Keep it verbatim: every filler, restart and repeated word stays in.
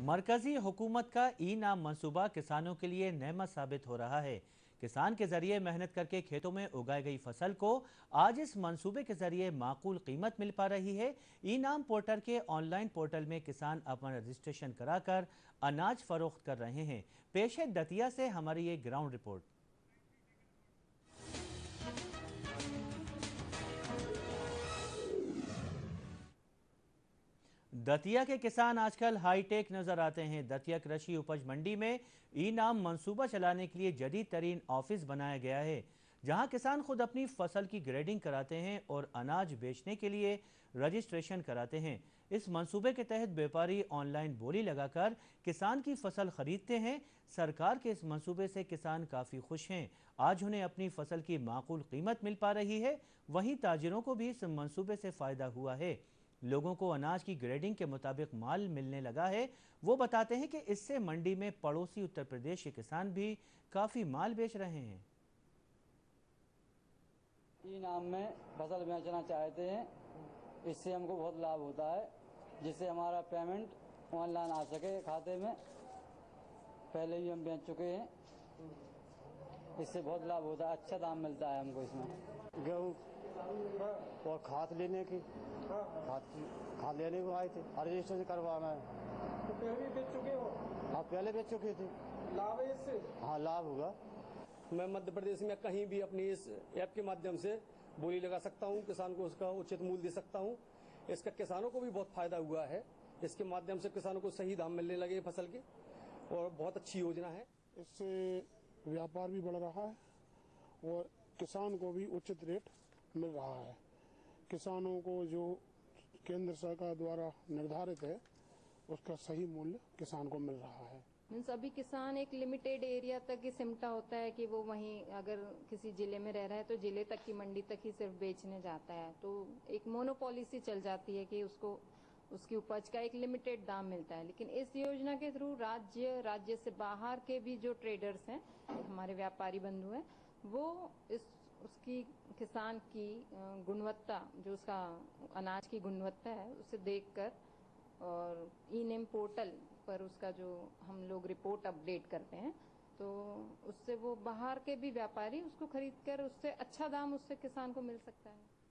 मरकजी हुकूमत का ई नाम मंसूबा किसानों के लिए नेमत साबित हो रहा है। किसान के जरिए मेहनत करके खेतों में उगाई गई फसल को आज इस मंसूबे के जरिए माकूल कीमत मिल पा रही है। ई नाम पोर्टल के ऑनलाइन पोर्टल में किसान अपना रजिस्ट्रेशन कराकर अनाज फरोख्त कर रहे हैं। पेश है दतिया से हमारी ये ग्राउंड रिपोर्ट। दतिया के किसान आजकल हाईटेक नजर आते हैं। दतिया कृषि उपज मंडी में ई नाम मंसूबा चलाने के लिए जदीद तरीन ऑफिस बनाया गया है, जहां किसान खुद अपनी फसल की ग्रेडिंग कराते हैं और अनाज बेचने के लिए रजिस्ट्रेशन कराते हैं। इस मंसूबे के तहत व्यापारी ऑनलाइन बोली लगाकर किसान की फसल खरीदते हैं। सरकार के इस मंसूबे से किसान काफ़ी खुश हैं। आज उन्हें अपनी फसल की माकूल कीमत मिल पा रही है। वहीं ताजिरों को भी इस मंसूबे से फ़ायदा हुआ है। लोगों को अनाज की ग्रेडिंग के मुताबिक माल मिलने लगा है। वो बताते हैं कि इससे मंडी में पड़ोसी उत्तर प्रदेश के किसान भी काफ़ी माल बेच रहे हैं। ई नाम में फसल बेचना चाहते हैं, इससे हमको बहुत लाभ होता है, जिससे हमारा पेमेंट ऑनलाइन आ सके खाते में। पहले ही हम बेच चुके हैं, इससे बहुत लाभ होता है, अच्छा दाम मिलता है हमको इसमें। गेहूँ और खाद लेने की खाद खाद लेने को आए थे, रजिस्ट्रेशन करवाना है। तो पहले बेच चुके हो? हाँ, पहले बेच चुके थे। लाभ है इससे? हाँ, लाभ होगा। मैं मध्य प्रदेश में कहीं भी अपनी इस ऐप के माध्यम से बोली लगा सकता हूँ, किसान को उसका उचित मूल्य दे सकता हूँ। इसका किसानों को भी बहुत फायदा हुआ है। इसके माध्यम से किसानों को सही दाम मिलने लगे फसल के, और बहुत अच्छी योजना है। इससे व्यापार भी बढ़ रहा है और किसान को भी उचित रेट मिल रहा है। किसानों को जो केंद्र सरकार द्वारा निर्धारित है, उसका सही मूल्य किसान को मिल रहा है। मीन्स अभी किसान एक लिमिटेड एरिया तक ही सिमटा होता है कि वो वहीं अगर किसी जिले में रह रहा है तो जिले तक की मंडी तक ही सिर्फ बेचने जाता है, तो एक मोनोपॉलिसी चल जाती है कि उसको उसकी उपज का एक लिमिटेड दाम मिलता है। लेकिन इस योजना के थ्रू राज्य राज्य से बाहर के भी जो ट्रेडर्स हैं, हमारे व्यापारी बंधु हैं, वो इस उसकी किसान की गुणवत्ता, जो उसका अनाज की गुणवत्ता है, उसे देखकर और ई नेम पोर्टल पर उसका जो हम लोग रिपोर्ट अपडेट करते हैं, तो उससे वो बाहर के भी व्यापारी उसको खरीदकर उससे अच्छा दाम उससे किसान को मिल सकता है।